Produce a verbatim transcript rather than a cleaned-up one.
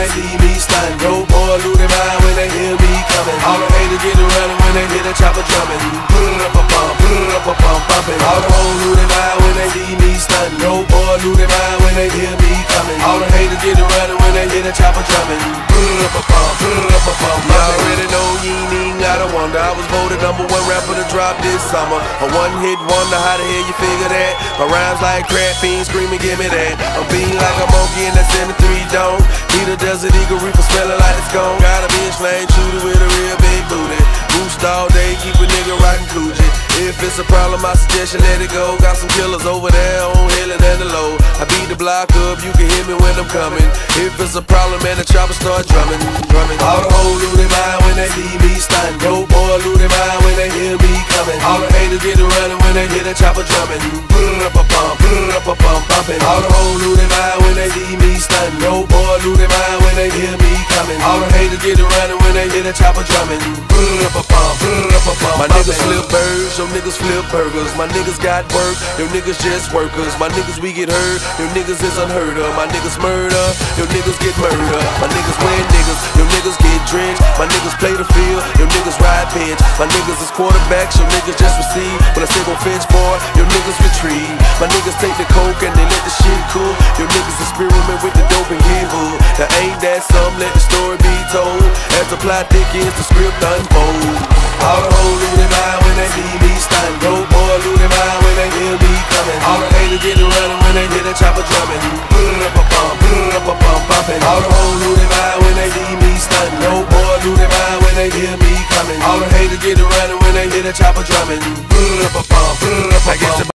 they see me stun. Yo, boy, lose their mind when they hear me coming. All the haters get to running when they hear the chopper drumming. Put it up a bump, put it up a bump, bumping. All the hoes lose their mind when they see me stun. Yo, boy, lose their mind when they hear me coming. All the haters get to running when they hear the chopper drumming. Put it up a bump, put it up a bump. You already know you ain't even gotta wonder. I was voted number one rapper to drop this summer. A one-hit wonder, how the hell you figure that? My rhymes like crap fiends screaming, give me that. I'm beating like a monkey in that seventy-three dome. Need a desert eagle reaper smelling like it's gone. Got a bitch named Shooter with a real big booty. Boost all day, keep a nigga rockin' Coochie. If it's a problem, I suggest you let it go. Got some killers over there on Hillin' and the low. I beat the block up, you can hear me when I'm coming. If it's a problem, man, the chopper start drumming, drumming. All the hoes lose their mind when they see me stun. Yo, boy, lose their mind when they hear me coming. All the haters get to running when they hear the chopper drumming. Put it up a bump, put it up a bump, bumping. All the hoes lose their mind when they see me stun. Yo, boy, lose their mind when they hear me coming. All the haters get to running when they hear the chopper drumming. Put it up a bump, put it up a bump. My niggas flip birds, your niggas flip burgers. My niggas got work, your niggas just workers. My niggas we get hurt, your niggas is unheard of. My niggas murder, your niggas get murder. My niggas win niggas, your niggas get drenched. My niggas play the field, your niggas ride pinch. My niggas is quarterbacks, your niggas just receive. When I say go fetch boy, your niggas retrieve. My niggas take the coke and they let the shit cool. Your niggas experiment with the dope and get hood. Now ain't that some, let the story be told. As the plot thickens, the script unfolds. All the hoes lose their mind when they see me stun. Yo, boy, lose their mind when